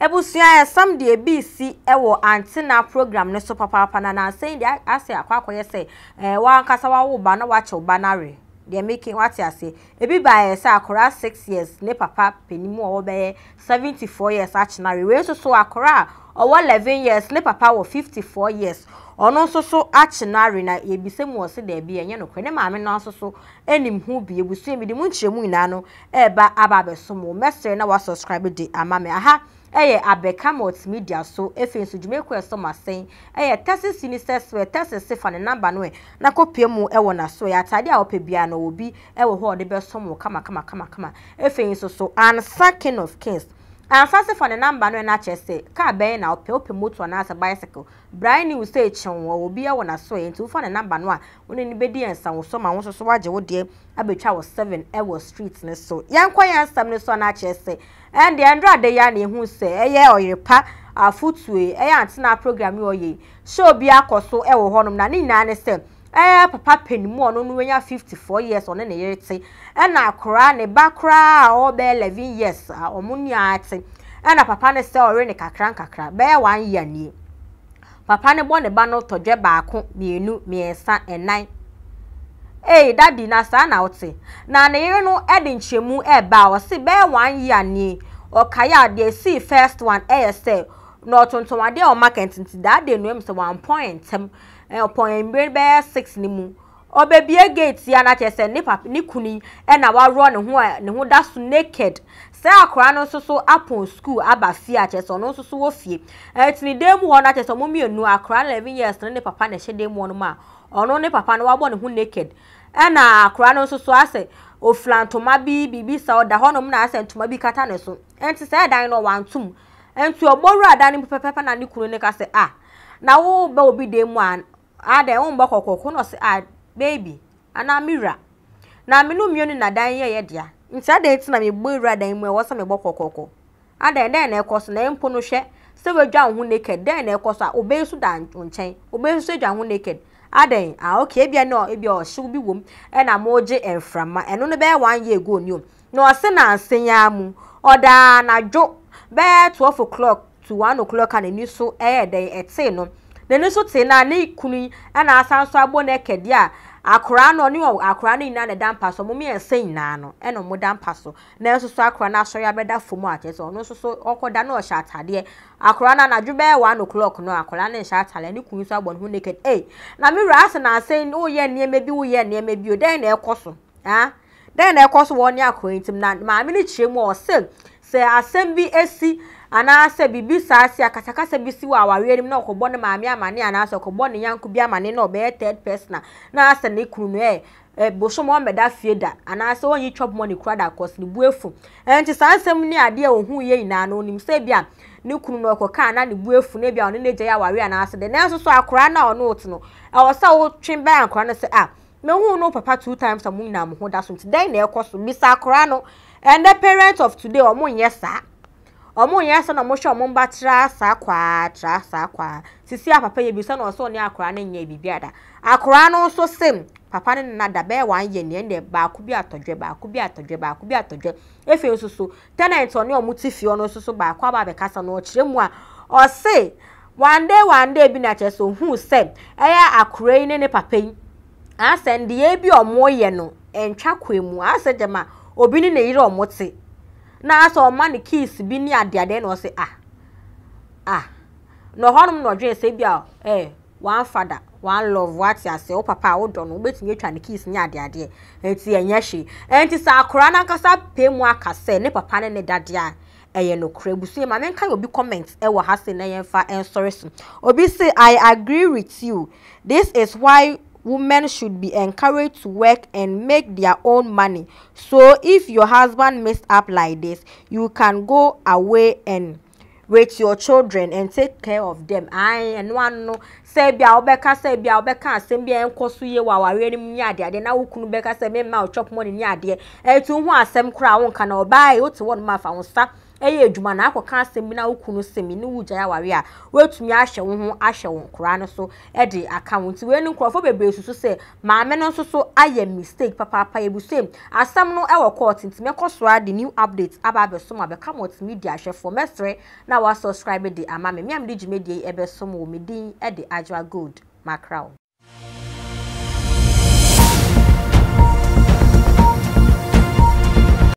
Ebusua ya sam de BC ewo antenna program ne so papa na say dey ase akwakoye say wa nkasa wa wo ba na wa che ba na re they making what you say ebi ba say akora 6 years ne papa penimu o be 74 years actually we so akora o 11 years ne papa wo 54 years ono so actually na ebise mu o se da bi enye no kwe ne maame no so enim hu bi ebusua mi de mu nchiremu ina no eba aba beso mo mesre na wa subscribe de amame aha eye abeka multimedia so efe so dwumeko eso masen eye tese sinisters we tese sefa ne number no na kopie mu ewo na so ya atade a opebia na obi ewo ho de beso mo kama efe so an king of kings and sefa ne number no na chese ka be na ope motor na asa bicycle Brian you say chen wo obi ewo na so enti ufa ne number no a woni ni bedi ensa wo so ma wo so waje wo de abetwa wo 7 ewo street ne so yankwa yansam ne so na chese and the Andra de ya na ehu se eye oyepa afutue eye antina program yo ye show bi akoso ewo honum na ni na ne se papa penimu ono no wenya 54 years ono ne yete na akora ne bakra o be 11 years omuni ate na papa ne se ore ne kakra be 1 year ni papa ne bo ne ba no todwe baako mienu miensa enan daddy na sa na ote na ne yere no edi nchemu eba o se be 1 year ni o kaya de see first one say no tontomade o market nti that day no em say 1 point upon be 6 ni mu o be bie gate ya na chese ni papa ni kuni na wa ro ne ho da so naked say akora no so upon school abafie a chese no so wo fie etini dem ho na chese mo mienu akora 11 years ne papa na hye dem no ma ono ne papa no wa bo ne ho naked na akora no so ase oflantoma bibi sa oda honom na ase ntoma bi kata ne so enti say dan no wantum enti oboru adan ni pepepe na ni kunu ne ka se na wo ba obi dem an ada won ba kokoko no se baby ana mira na menu mienu na dan ye dia nti ada enti na me boru adan mu e wo se me bokokoko ada den na ekoso na empo no hwe se wadwa ho naked den na ekoso obe su dan nchen obe su dwa ho naked aden okay bia no ebia o hyew bi wom na moje enframa eno no be 1 year ago ni no se na ansenya mu oda na dwo be 12 o'clock to 1 o'clock and ni so den ete no de ni so te na ne kunu na asanso abo na kede a akora no ni akora no ina na dampa so mo me ensen na no eno mo dampa so na so akora na so ya beda fomu a chese no so okoda na o sha atade akora na dwo be 1 o'clock no akora na sha atale ni kunu so abo no naked na me ras na sen o ye niema bi wo ye niema bi o den na ekoso den na ekoso wo ni akora ntim na ma me ni chiremu o se asem bi esi ana se bibi saasi akatakasa bi si wa aware nim na okobo ne maame amane ana se okobo ne yanko bi amane na obe third person na ase ne kunu no bosomo meda fieda ana se onyi chop money krada cause ne buefu enti sansem ni ade ohun ye ina na onim se bia ne kunu no okoka na ne buefu ne bia ono ne gye aware ana ase de na so akora na ono ot no e wosa wo twen ba akora no se me hu no papa 2 times amun na mo ho da so nti den na ekoso bisa akora no and the parents of today omun yesa omo yesa na mo hwe omo mbatra sa kwa sisi papa ye bisa na so ne akora na nya bibiada akora no so sim papa ne na da be 1 year ne ba ku bi atodwe efe so tenant oni omo tifi ono so ba kwa ba be kasa no kiremu a o se one day bi na cheso hu se eya akora ne papa yi asend ye bi omo ye no entwa kwemu asejema obi ni ne yire omo te na so man kiss bi ni ade na o se no honum no dwe se bia one father one love what ya say o papa o do no betinye atwa ne kiss ni ade enti enye hye enti sa akora na kasa pemu aka se ne papa ne dade a eye no kra busu ma menka obi comment wo ha se na yemfa sorry obi say I agree with you, this is why women should be encouraged to work and make their own money. So if your husband messed up like this, you can go away and with your children and take care of them. And one no say bia obeka asem bia enkoso ye wa ware ni mu ade na wukunu beka say me ma chop money ni ade etu hu asem kra won ka na obai o te won ma fa won sa eye adwuma na akoka asem na wokunu semi ne wugya ya ware a wetumi ahye wo ho ahye wo nkora no so e de account we ni nkrofo bebe susu se maame no so aye mistake papa ebusem asam no e wo court ntime koso a the new updates aba be so ma be come media ahwefo mestre na wa subscribe de ama me am de gimedie e be so mo me din e de Ajwa Gold Macron.